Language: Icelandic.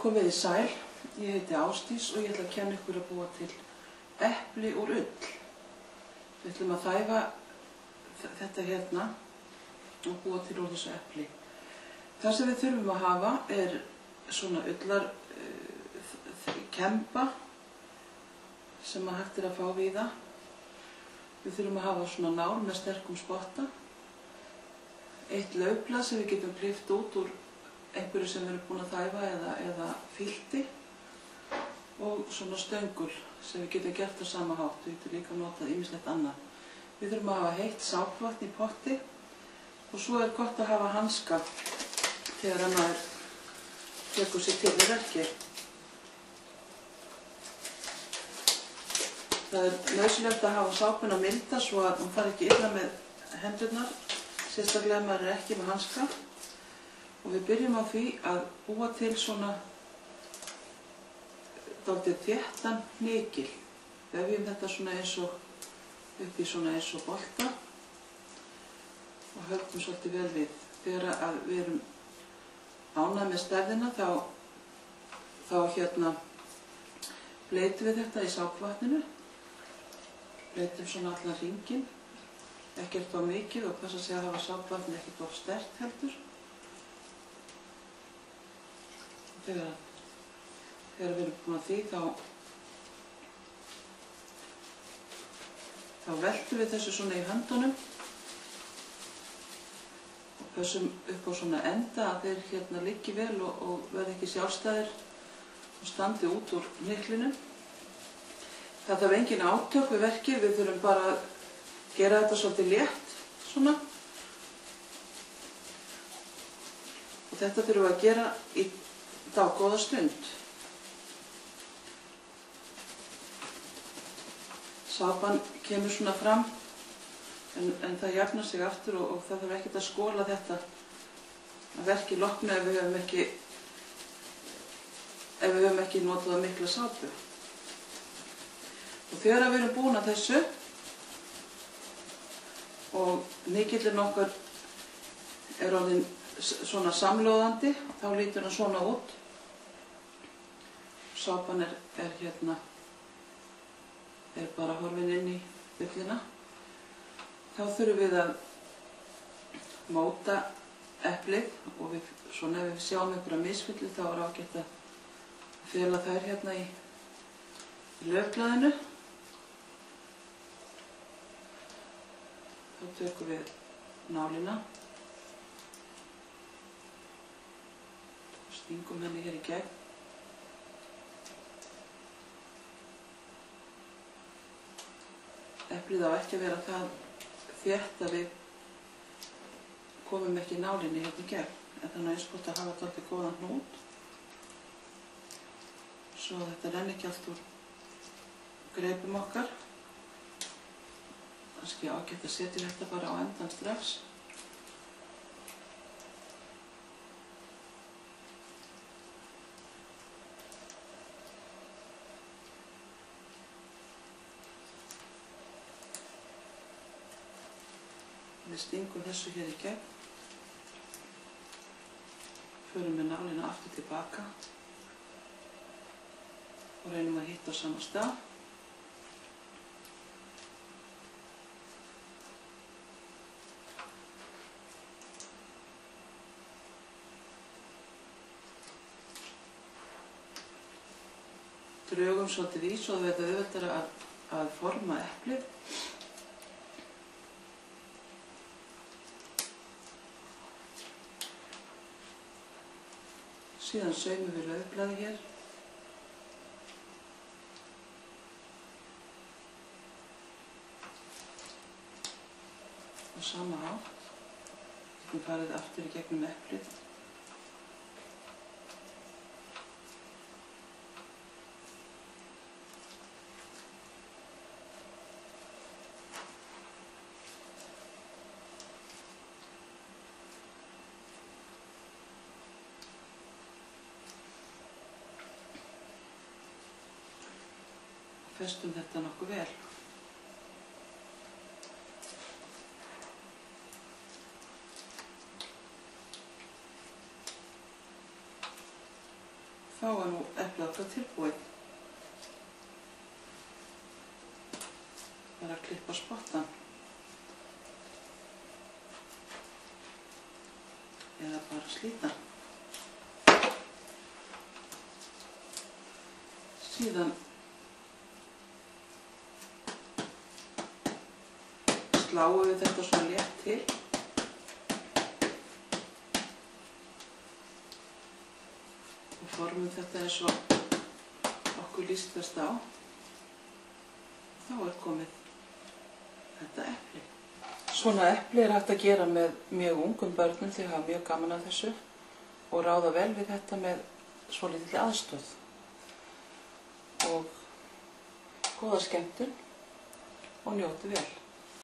Komið í sæl, ég heiti Ásdís og ég ætla að kenna ykkur að búa til epli úr ull. Við ætlum að þæfa þetta hérna og búa til úr þessu epli. Það sem við þurfum að hafa er svona ullarkemba sem að hægt er að fá víða. Við þurfum að hafa svona nál með sterkum spotta, eitt laufblað sem við getum klippt út úr einhverju sem við erum búin að þæfa eða filti og svona stöngul sem við getum gert á sama hátt. Við getum líka notað ýmislegt annað. Við þurfum að hafa heitt sápvatn í potti og svo er gott að hafa hanska þegar maður tekur sig til í verki. Það er nauðsynlegt að hafa sápuna milda svo að hún fari ekki illa með hendurnar, sérstaklega ef maður er ekki með hanska. Og við byrjum á því að búa til svona dálítið þéttan hnykil. Vefjum þetta svona eins og upp í svona eins og bolta og höldum svolítið vel við. Þegar að við erum ánægð með stærðina þá bleytum við þetta í sápvatninu. Bleytum svona allan hringinn, ekkert of mikið og passa sig að hafa sápvatn ekkert of sterkt heldur. Þegar við erum búin að því þá veltum við þessu svona í höndunum og pössum upp á svona enda að þeir hérna liggi vel og verði ekki sjálfstæðir og standi út úr hnyklinu. Það þarf engin átök við verkið, við þurfum bara að gera þetta svolítið létt svona. Og þetta þurfum við að gera í dágóða stund. Sápan kemur svona fram en það jafnar sig aftur og það þarf ekkert að skola þetta að verki loknu ef við höfum ekki notað mikla sápu. Og þegar við erum búin að þessu og hnykillinn okkar er orðinn svona samlóðandi, þá lítur hann svona út. Sápan er bara horfin inn í ullina. Þá þurfum við að móta eplið og svona ef við sjáum einhverja misfyllu þá er ágætt að fela þær hérna í laufblaðinu. Þá tökum við nálina. Stingum henni hér í gegn. Eplið á ekki að vera það þétt að við komum ekki nálinni hérna í gegn. En þannig eins gott að hafa dálítið góðan hnút. Svo þetta renni ekki allt úr greipum okkar. Kannski ágætt að setja þetta bara á endan strax. Við stingum þessu hér í gegn, förum með nálina aftur tilbaka og reynum að hitta á sama stað. Drögum svolítið í svo að þetta auðveldara að forma eplið. Síðan saumum við laufblaði hér. Á sama hátt. Við farið aftur í gegnum eplið. Festum þetta nokkuð vel. Þá er nú eplið okkar tilbúið. Bara að klippa spottan. Eða bara slíta. Síðan sláum við þetta svona létt til. Og formum þetta eins og okkur líst best á. Þá er komið þetta epli. Svona epli er hægt að gera með mjög ungum börnum, þau hafa mjög gaman af þessu og ráða vel við þetta með svolítilli aðstoð. Og góða skemmtun og njótið vel.